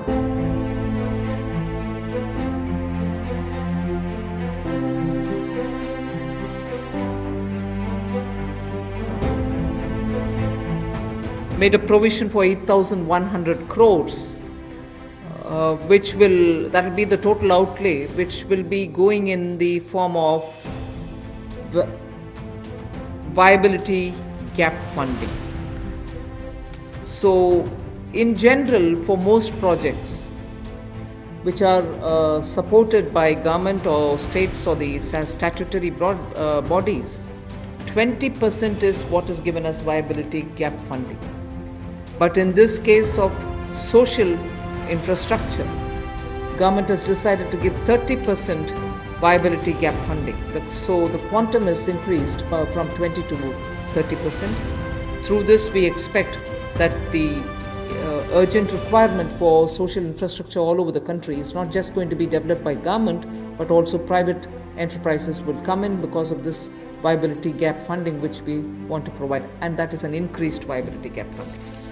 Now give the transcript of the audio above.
made a provision for 8,100 crores, that will be the total outlay, which will be going in the form of viability gap funding. So, in general, for most projects which are supported by government or states or the statutory bodies, 20% is what is given as viability gap funding. But in this case of social infrastructure, government has decided to give 30% viability gap funding. So the quantum is increased from 20 to 30%. Through this, we expect that the urgent requirement for social infrastructure all over the country is not just going to be developed by government, but also private enterprises will come in because of this viability gap funding which we want to provide, and that is an increased viability gap funding.